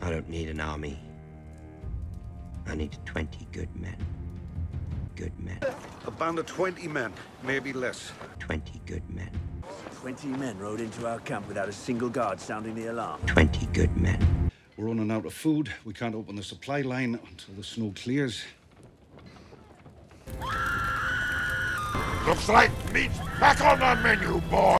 I don't need an army. I need 20 good men. Good men. A band of 20 men, maybe less. 20 good men. 20 men rode into our camp without a single guard sounding the alarm. 20 good men. We're running out of food. We can't open the supply line until the snow clears. Looks like meat's back on the menu, boy!